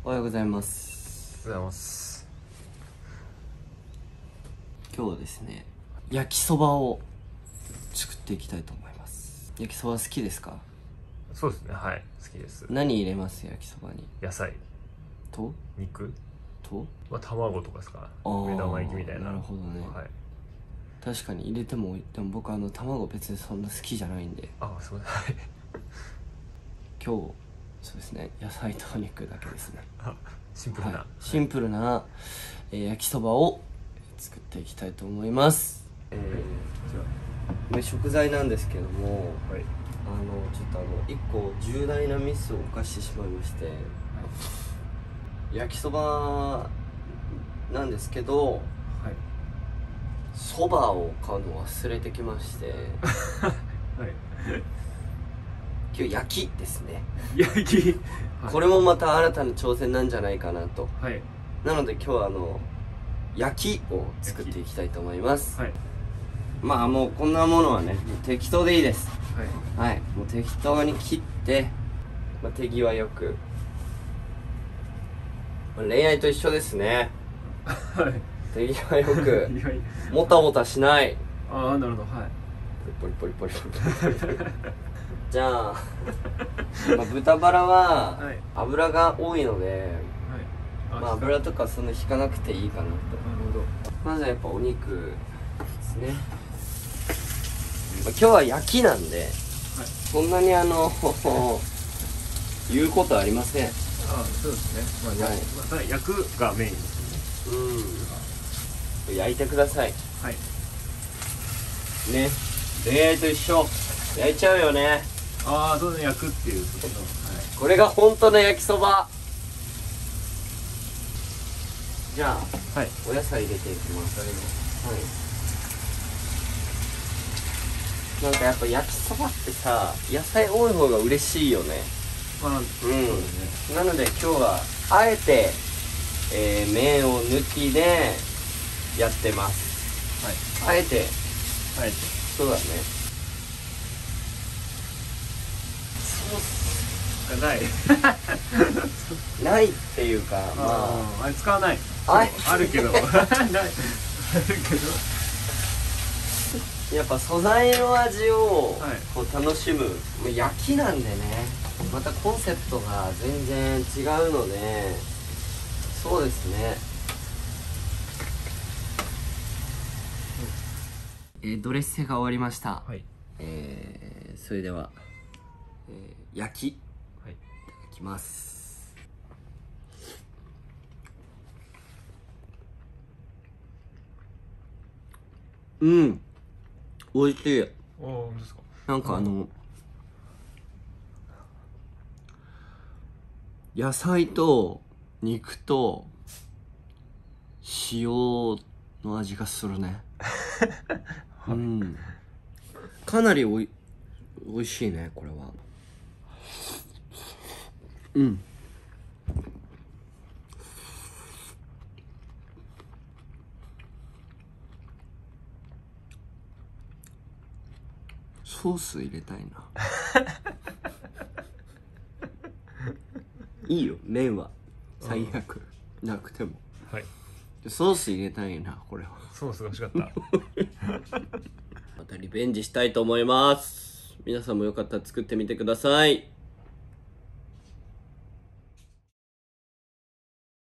おはようございます。 おはようございます。 今日はですね、焼きそばを作っていきたいと思います。焼きそば好きですか？ そうですね、はい、好きです。 何入れます？焼きそばに。 野菜と肉と卵とかですか？ あー目玉焼きみたいな。 なるほどね、 はい。 確かに入れても、でも僕卵別にそんな好きじゃないんで、 そうだ、はい。 今日そうですね、野菜と肉だけですね。 シンプルな、 はい、シンプルな、焼きそばを作っていきたいと思います。これ食材なんですけども、 はい、 ちょっと一個重大なミスを犯してしまいまして、焼きそばなんですけど、 はい、 そばを買うの忘れてきましてはい、 今日焼きですね。 焼き、はい、 これもまた新たな挑戦なんじゃないかなと。 はい。 なので今日は焼きを作っていきたいと思います。 はい。 まあもうこんなものはね、もう適当でいいです。 はい。 はい、もう適当に切って、手際よく。恋愛と一緒ですね。 はい。 手際よくもたもたしない。 なるほど、はい。 ポリポリポリポリポリポリじゃあ、豚バラは油が多いので、油とかそんな引かなくていいかなと。 なるほど。 まずはやっぱお肉ですね。今日は焼きなんで、そんなに言うことありません。 そうですね。焼くがメインですね。焼いてください。 はい。 ね、恋愛と一緒。焼いちゃうよね。 そうですね、焼くっていうことの、 これが本当の焼きそば。じゃあ、お野菜入れていきます。なんかやっぱ焼きそばってさ、野菜多い方が嬉しいよね。なので今日はあえて、麺を抜きでやってます。あえてそうだね。ソースがないないっていうか、 あれ使わない。 あるけどない。あるけどやっぱ素材の味をこう楽しむ、焼きなんでね、またコンセプトが全然違うので、そうですね。ドレッセが終わりました。それでは、焼き、いただきます。美味しい。 本当ですか？ なんか野菜と肉と塩の味がするね。かなり美味しいね、これは。ソース入れたいな。いいよ、麺は最悪なくても。ソース入れたいな、これは。 ソースが欲しかったまたリベンジしたいと思います。皆さんもよかったら作ってみてください。